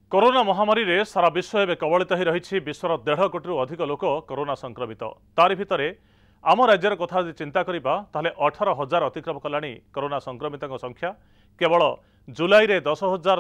Corona महामारी रे सारा विश्व एवं कबलित ही रही विश्वर 1.5 कोटी अधिक लोक कोरोना संक्रमित तारि भितर आम राज्यर कथा चिंता करबा ताहले 18,000 अतिक्रम कलानी कोरोना संक्रमित संख्या केवल जुलाई रे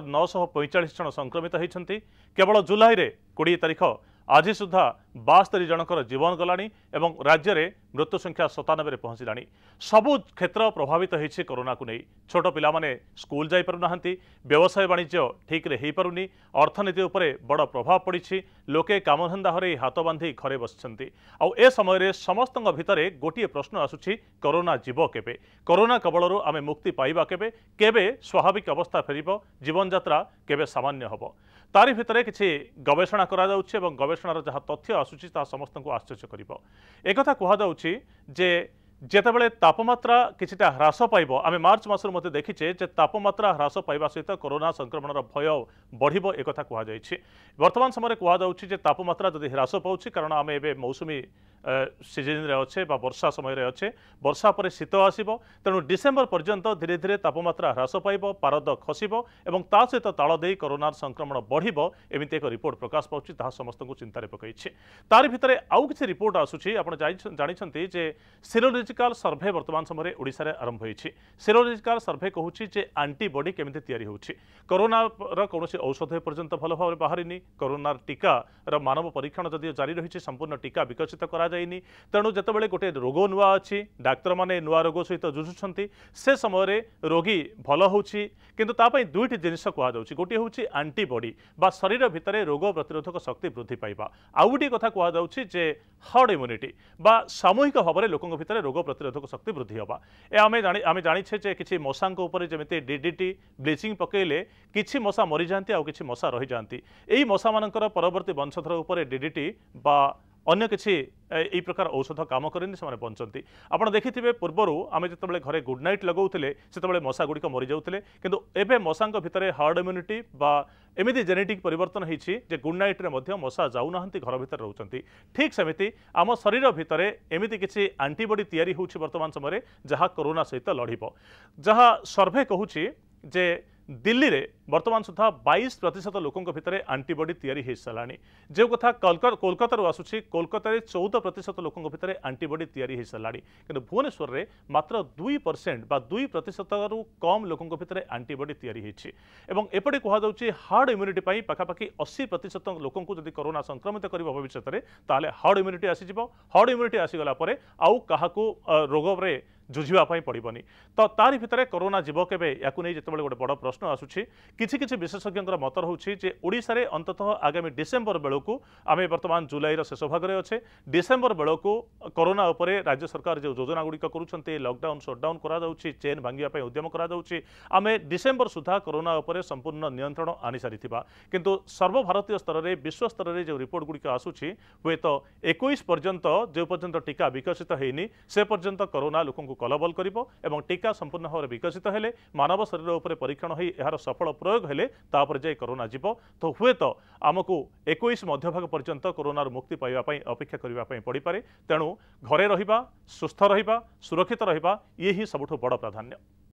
10,945 जन संक्रमित होती केवल जुलाई रे 20 तारिख आज सुधा 72 जनकर जीवन गलानी एवं राज्य में मृत्यु संख्या 97 रे पहुंचलानी। सबु क्षेत्र प्रभावित होइछि कोरोना को नहीं। छोट पिला माने स्कूल जाई पारु नाहंती, व्यवसाय वाणिज्य ठीक रे हेई पारुनी, अर्थनीति उपरे बड़ प्रभाव पड़िछि, लोके कामधंदा हरे हाथ बांधी घरे बसिछंती। आउ ए समय रे समस्तंग भितरे गोटिए प्रश्न आसुछि, कोरोना जीव केबे? कोरोना कबलरू आमे मुक्ति पाइबा केबे? केबे स्वाभाविक अवस्था फेरिबो? जीवन यात्रा केबे सामान्य हबो? तारि भितरे किछि गवेषणा करा जाउछि एवं गवेषणार जहाँ तथ्य आसुछि ता समस्त को आश्चर्य करिबो। एकथा कहा जाउछि जे जेतेबेले तापमात्रा किछिटा ह्रास पाइबो, आमे मार्च मासर मते देखिछे जे तापमात्रा ह्रास पाइबा सहित कोरोना संक्रमणर भय बढ़िबो एकथा कहा जाइछि। वर्तमान समय कहा जाउछि जे तापमात्रा जदि ह्रास पाउछि कारण आमे एबे मौसुमी सीजन रे अच्छे बा वर्षा समय रे अच्छे, वर्षा पर शीत आसीबो, तेणु डिसेम्बर पर्यंत धीरे धीरे तापमात्रा ह्रास पाइबो, पारद खसिबो एवं ता सहित ताल देई कोरोना संक्रमण बढ़िबो एमिति एक रिपोर्ट प्रकाश पाउछि ताहा समस्त को चिंता रे पकैछि। तारि भितरे आउ किछि रिपोर्ट आसुछि। आपण जानिछंती जे सेरोलॉजिकल सर्वे वर्तमान समय ओडिसा रे आरंभ होइछि। सेरोलॉजिकल सर्वे कहूछि जे एंटीबॉडी केमिति तयारी होउछि। कोरोना र कोनोसी औषध पर्यंत भल भाव बाहरिनी, कोरोना टीका र मानव परीक्षण जदि जारी रहिछि, संपूर्ण टीका विकसित करा जाइनी। तेणु जेतेबेले गोटे रोग नुआ अच्छी, डाक्तर माने नुआ रोग सहित जुझुछंती, से समय रोगी भल होउछि, किंतु तापई दुईटी जिनिस कहा जाउछि। गोटे होउछि एंटीबॉडी बा शरीर भितरे रोग प्रतिरोधक शक्ति वृद्धि पाइबा। आउ गोटे कथा कहा जाउछि जे हर्ड इम्यूनिटी बा सामूहिक भाव में लोकंक भितरे रोग प्रतिरोधक शक्ति वृद्धि होबा। ए आमे जानिछे जे किछि मशांक उपरे जेमिति डीडीटी ब्लीचिंग पकेइले किछि मशा मरि जांती आ किछि मशा रहि जांती। एई मशा मानकर परवर्ती वंशधर उपरे डीडीटी बा अन्य किसी यही प्रकार औषध काम करेनि, से बंचती। आपड़ देखिथे पूर्वर आम जिते घरे गुड नाइट लगौले से मशा गुड़िक मरी जाते, किंतु एबे मशा भितर हार्ड इम्यूनिटी बा एमती जेनेटिक परिवर्तन होती गुड नाइट रे मध्य मशा जाऊना घर भितर रोचंती। ठीक सेमिति आम शरीर भितर एमती किसी एंटीबॉडी तैयारी होउछि वर्तमान समय जहाँ कोरोना सहित लड़ब। जहाँ सर्वे कहूछि जे दिल्ली रे वर्तमान सुधा 22% लोकों भितर एंटीबॉडी तैयारी हो साराणी। जो कथा कोलकाता आसूसी, कोलकाता 14% लोकों भितर एंटीबॉडी तैयारी हो साराणी, किंतु भुवनेश्वर में मात्र 2% बा 2% रु कम लोकों भितर एंटीबॉडी तैयारी होइछि। एवं एपटे कहा जाउछि हार्ड इम्यूनिटी पई पाखापाखि 80% लोकों को जदि कोरोना संक्रमित करिबो भविष्य में, ताले हार्ड इम्यूनिटी आसीजिबो। हार्ड इम्यूनिटी आसीगला परे आउ काहाकू रोग रे जुझिबाई पड़बनी। तो तारि भितर कोरोना जीव केबे याकु नहीं जितेबाला गोटे बड़ प्रश्न आसुछि। किछि किछि विशेषज्ञ मत रहुछि जे ओडिसा रे अंततः आगामी डिसेम्बर बेलू आम वर्तमान जुलाई शेष भाग में अच्छे, डिसेम्बर बेलू कोरोना उपरे राज्य सरकार जो योजना गुड़िक करुछंती, लॉकडाउन शटडाउन करा जाउछि, चेन भांगिया उद्यम करा जाउछि, आमे डिसेम्बर सुधा कोरोना उपरे संपूर्ण नियंत्रण आनी सारिथिबा। किंतु सर्वभारतीय स्तर में विश्व स्तर में जो रिपोर्ट गुड़िक आसुछि हुए तो 21 पर्यंत जो पर्यंत टीका विकसित होइनी से पर्यंत कोरोना लोक कलबल करिबो एवं टीका संपूर्ण भाव में विकसित हेले मानव शरीर उपर परीक्षण होई एहार सफल प्रयोग हेले तापर जाय कोरोना जीव। तो हुए तो आमको 21 मध्यभाग पर्यंत कोरोनार मुक्ति पाइबा पई अपेक्षा करिबा पई पड़ी पारे। तेणु घरे रहिबा, सुस्थ रहिबा, सुरक्षित रहिबा, ये ही सबुठु बड़ प्राधान्य।